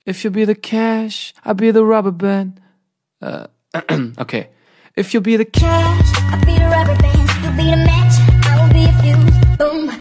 If you be the cash, I'll be the rubber band. Okay. If you be the cash, I'll be the rubber band.